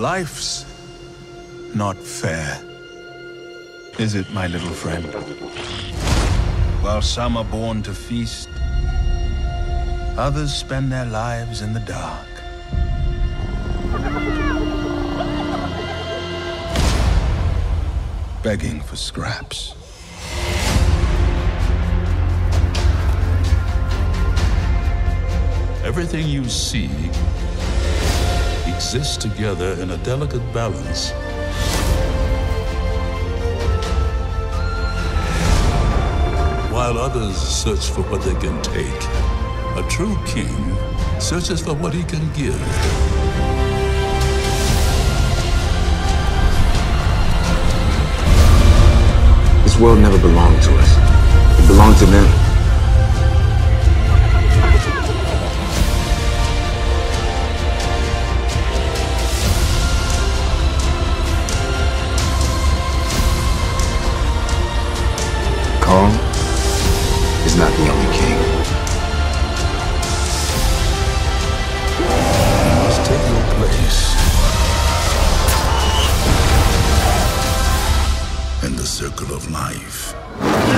Life's not fair, is it, my little friend? While some are born to feast, others spend their lives in the dark. Begging for scraps. Everything you see exists together in a delicate balance. While others search for what they can take, a true king searches for what he can give. This world never belonged to us. It belonged to them. Kong is not the only king. You must take your place in the circle of life.